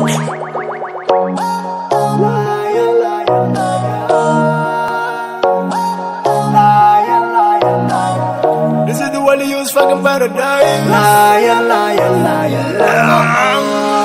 This is the one you use fucking paradise. Liar, liar, liar, liar.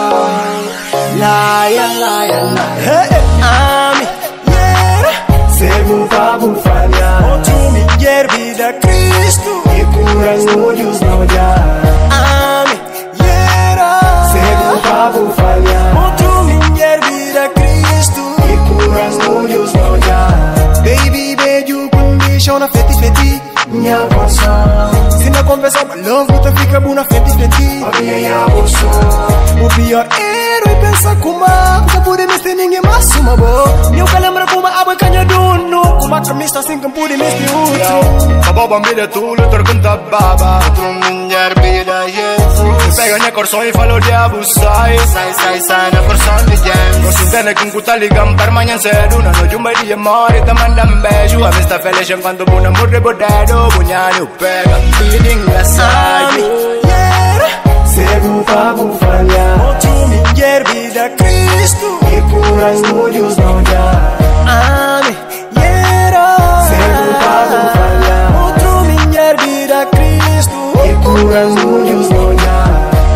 Liar, liar, liar. Hey, ami, yeah. Segundo papo falhar. Outro mulher vida Cristo. E cura os olhos não olhar. Ami, yeah. Segundo papo falhar. Outro mulher vida Cristo. E cura os olhos não olhar. Baby, beijo, condition na feti. Minha emoção. Se não conversar, mas logo tu fica bom na feti. A minha emoção. O pior era e pensar como a pode me ter ninguém mais uma boa. Eu que lembro como a água canha dono. Como a camisa assim que pode me ter outro. A boba mira tu, le torcanta baba. Outro mulher vida Jesus. Pega minha corção e fala o diabo sai. Sai na corção de James. Se entende com que tá ligando para amanhã cedo. Na noite um dia morre e te manda beijo. A vista feliz enquanto o amor rebordado. Bunhano pega, feeling engraçado. Segundo papo falhar. Outro mulher vida Cristo. E cura os olhos não olhar. Ami, yeah. Segundo papo falhar. Outro mulher vida Cristo. E cura os olhos não olhar.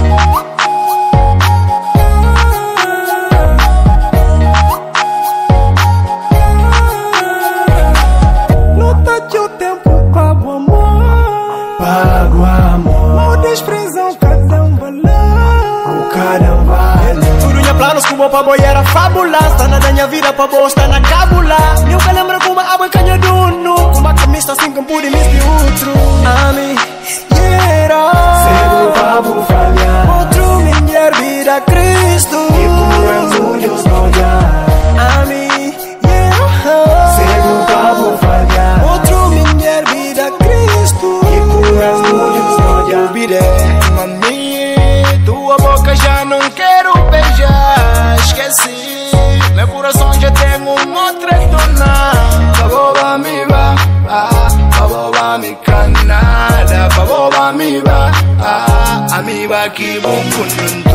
Nota que o tempo paga o amor. Pago amor. O desprezão cada um valor. O cada um vale. Tudo minha planos como pra boi era fábula. Está na minha vida pra boa, está na cábula. Eu que lembro como a água canha dono. Como a camisa assim que pode me ter outro. Ami, yeah. Segundo papo falhar. Outro mulher vida Cristo. E cura os olhos não olhar. Ami, yeah. Segundo papo falhar. Outro mulher vida Cristo. E cura os olhos não olhar. Virei, mami, tua boca já não quero beijar. Esqueci, meu coração já tem outra dona. Baboba me va, baboba me canada. Baboba me va, amiba que bom